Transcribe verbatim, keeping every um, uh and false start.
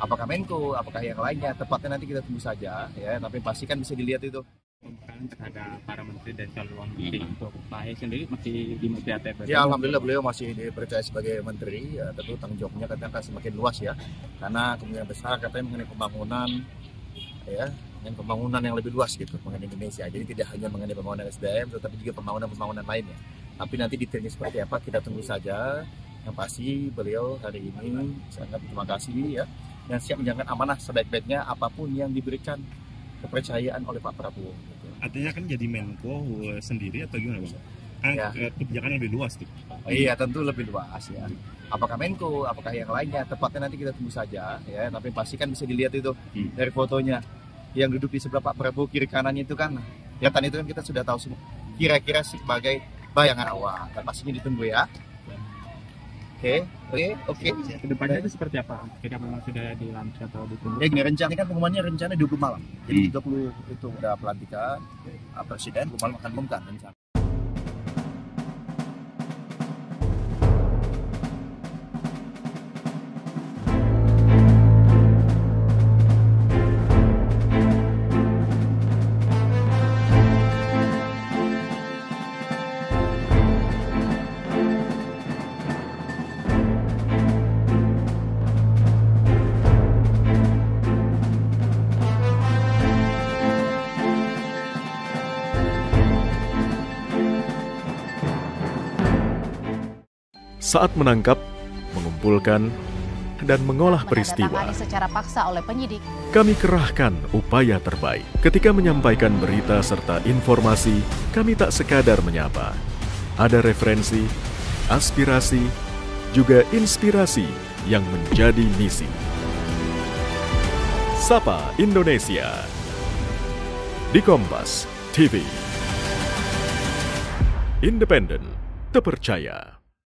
apakah Menko, apakah yang lainnya, tepatnya nanti kita tunggu saja ya, tapi pasti kan bisa dilihat itu. Pembukaan terhadap para menteri dan calon menteri untuk Pak Ahy sendiri masih di Menteri A T M. Ya alhamdulillah beliau masih dipercaya sebagai menteri, ya, tentu tanggung jawabnya katanya akan semakin luas ya, karena kemungkinan besar katanya mengenai pembangunan ya, dengan pembangunan yang lebih luas gitu mengenai Indonesia. Jadi tidak hanya mengenai pembangunan S D M, tetapi juga pembangunan-pembangunan lainnya. Tapi nanti detailnya seperti apa kita tunggu saja. Yang pasti beliau hari ini sangat berterima kasih ya, dan siap menjalankan amanah sebaik-baiknya apapun yang diberikan kepercayaan oleh Pak Prabowo. Gitu. Artinya kan jadi Menko sendiri atau gimana Bang? Kan Ya. kebijakan lebih luas tuh. Oh, iya tentu lebih luas ya. Apakah Menko, apakah yang lainnya, tepatnya nanti kita tunggu saja ya. Tapi pasti kan bisa dilihat itu hmm. dari fotonya. Yang duduk di sebelah Pak Prabowo kiri kanannya itu kan, kelihatan itu kan kita sudah tahu semua. Kira-kira sebagai bayangan awal. Dan pastinya ditunggu ya. Oke, oke, oke. Kedepannya itu seperti apa? Jika memang sudah dilantik atau ditunggu? Ya gini, rencana kan pengumumannya rencana dua puluh malam. Jadi tiga puluh itu udah pelantikan presiden, dua puluh malam akan umumkan rencana. Saat menangkap, mengumpulkan, dan mengolah peristiwa, secara paksa oleh penyidik. Kami kerahkan upaya terbaik. Ketika menyampaikan berita serta informasi, kami tak sekadar menyapa. Ada referensi, aspirasi, juga inspirasi yang menjadi misi. Sapa Indonesia di Kompas T V. Independen, terpercaya.